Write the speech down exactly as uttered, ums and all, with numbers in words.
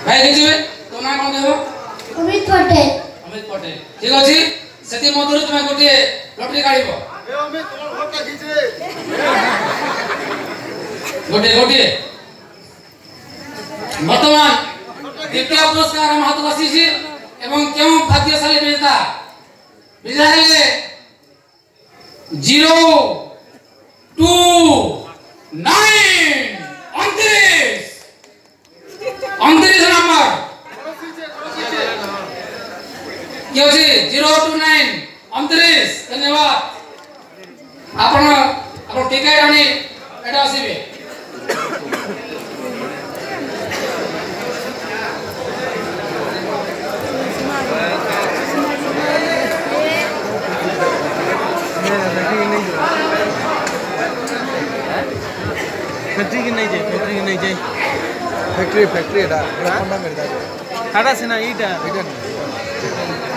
भाई लिखिबे तो ना कोन देबो अमित पटेल अमित पटेल ठीक अछि सेति मधुर तुमे गोटे लॉटरी काढिबो ए अमित तोर भोटा खीचे गोटे गोटे वर्तमान द्वितीय पुरस्कार हम हाथ बसी छी एवं क्यों भाग्यशाली विजेता विजय हेले जीरो टू नाइन उनतीस उनतीस नंबर क्यों जी जीरो टू नाइन उनतीस धन्यवाद आपण आपण टिका रानी एटा आसीबे फैक्ट्री की नहीं जाए फैक्ट्री की नहीं जाए फैक्ट्री फैक्ट्री एटा एटा कोन ना करदा टाटा सेना ईटा एटा